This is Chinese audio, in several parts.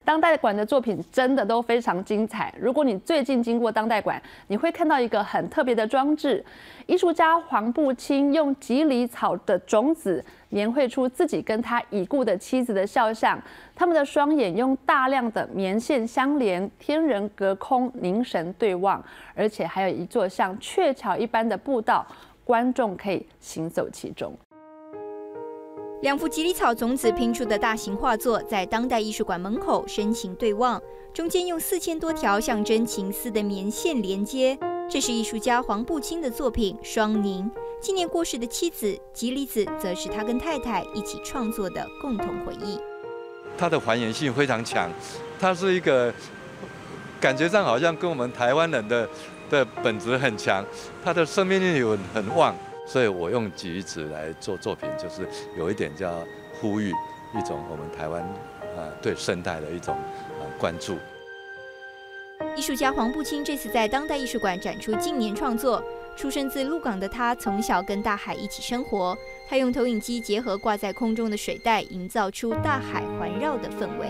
当代馆的作品真的都非常精彩。如果你最近经过当代馆，你会看到一个很特别的装置。艺术家黄步青用吉梨草的种子描绘出自己跟他已故的妻子的肖像，他们的双眼用大量的棉线相连，天人隔空，凝神对望，而且还有一座像鹊桥一般的步道，观众可以行走其中。 两幅吉梨草种子拼出的大型画作，在当代艺术馆门口深情对望，中间用4000多条象征情丝的棉线连接。这是艺术家黄步青的作品《双凝》，纪念过世的妻子吉梨子，则是他跟太太一起创作的共同回忆。 它的还原性非常强，它是一个感觉上好像跟我们台湾人的本质很强，它的生命力很旺。 所以我用橘子来做作品，就是有一点叫呼吁一种我们台湾对生态的一种关注。 艺术家黄步青这次在当代艺术馆展出近年创作。出生自鹿港的他，从小跟大海一起生活。他用投影机结合挂在空中的水带，营造出大海环绕的氛围。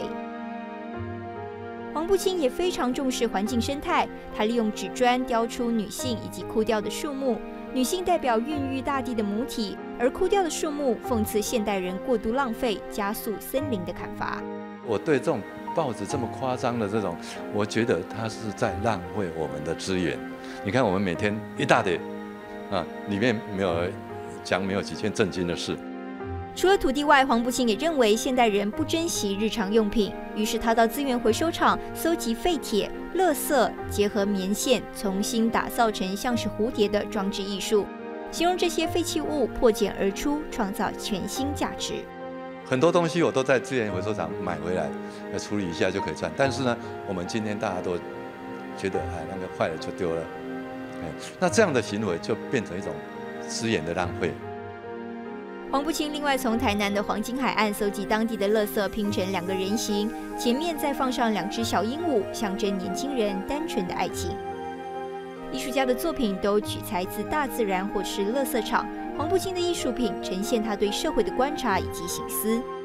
黄步青也非常重视环境生态，他利用纸砖雕出女性以及枯掉的树木。 女性代表孕育大地的母体，而枯掉的树木讽刺现代人过度浪费，加速森林的砍伐。 我对这种报纸这么夸张的这种，我觉得它是在浪费我们的资源。你看，我们每天一大叠里面没有几件正经的事。 除了土地外，黄步青也认为现代人不珍惜日常用品，于是他到资源回收厂搜集废铁、垃圾，结合棉线，重新打造成像是蝴蝶的装置艺术。形容这些废弃物破茧而出，创造全新价值。 很多东西我都在资源回收厂买回来，处理一下就可以赚。但是呢，我们今天大家都觉得那个坏了就丢了，那这样的行为就变成一种资源的浪费。 黄步青另外从台南的黄金海岸搜集当地的垃圾，拼成2个人形，前面再放上2只小鹦鹉，象征年轻人单纯的爱情。艺术家的作品都取材自大自然或是垃圾场，黄步青的艺术品呈现他对社会的观察以及省思。